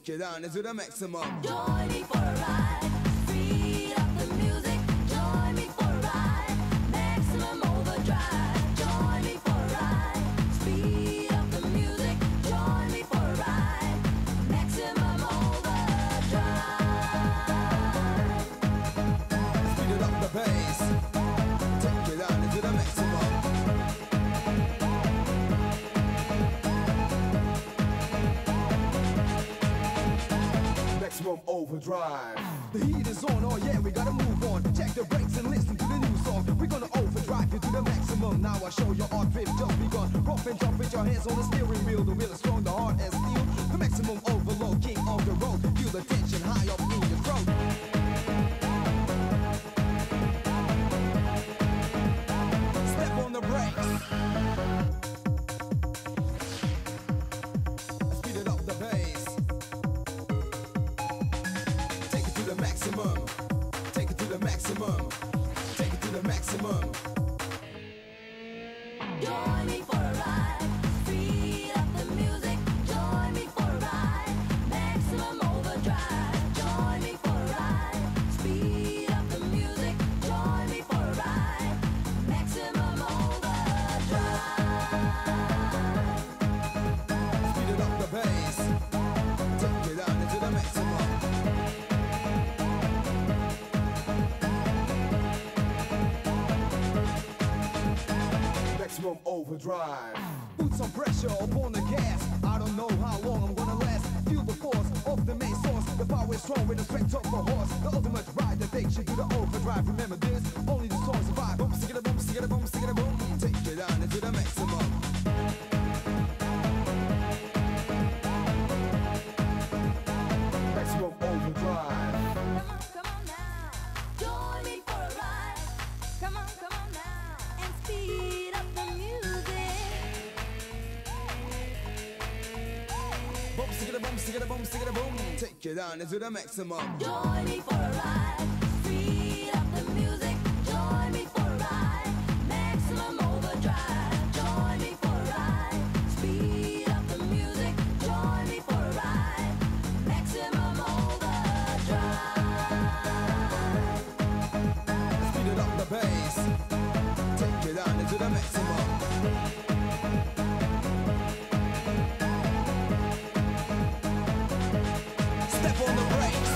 Take it down into the maximum. Join me for a ride. Speed up the music. Join me for a ride. Maximum overdrive. Join me for a ride. Speed up the music. Join me for a ride. Maximum overdrive. Speed it up the bass. Take it down into the maximum. Maximum overdrive. The heat is on, oh yeah, we gotta move on. Check the brakes and listen to the new song. We're gonna overdrive you to the maximum. Now I show your art drift just begun. Rough and jump with your hands on the steering wheel. The wheel is strong, the heart as steel. The maximum overload, king of the road. Feel the tension high up in your throat. Step on the brakes. Speed it up the bass. Take it to the maximum. Take it to the maximum. Take it to the maximum. Join me for a ride. Speed up the music. Join me for a ride. Maximum overdrive. Join me for a ride. Speed up the music. Join me for a ride. Maximum overdrive. Speed it up the bass. Take it down into the maximum. Maximum overdrive. Put some pressure upon the gas. I don't know how long I'm gonna last. Feel the force of the main source. The power is strong with the strength of a horse. The ultimate ride that takes you to the overdrive. Remember this, only the strong survive. Boom, stick it a boom, stick it a boom, stick it a boom. Take it down into the maximum. Maximum overdrive. Come on now. Join me for a ride. Come on now. And speed up the music. Boom, stick it a boom, stick it a boom, stick it a boom. Take it down into the maximum. Join me for a ride. Speed up the music. Join me for a ride. Maximum overdrive. Join me for a ride. Speed up the music. Join me for a ride. Maximum overdrive. Speed it up the bass. Take it down into the maximum. Step on the brakes.